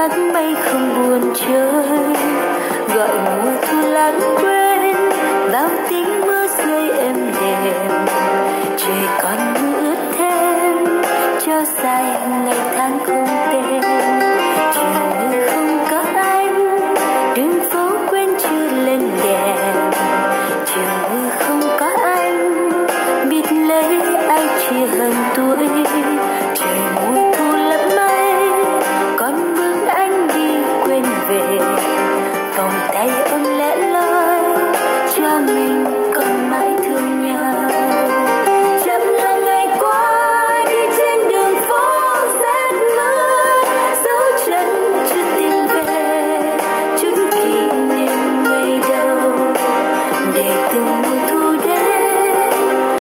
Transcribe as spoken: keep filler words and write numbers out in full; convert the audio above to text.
mắt bay không buồn chơi, gọi mùa thu lãng quên bao tiếng mưa rơi êm đềm. Trời còn mưa ướt thêm cho dài ngày tháng không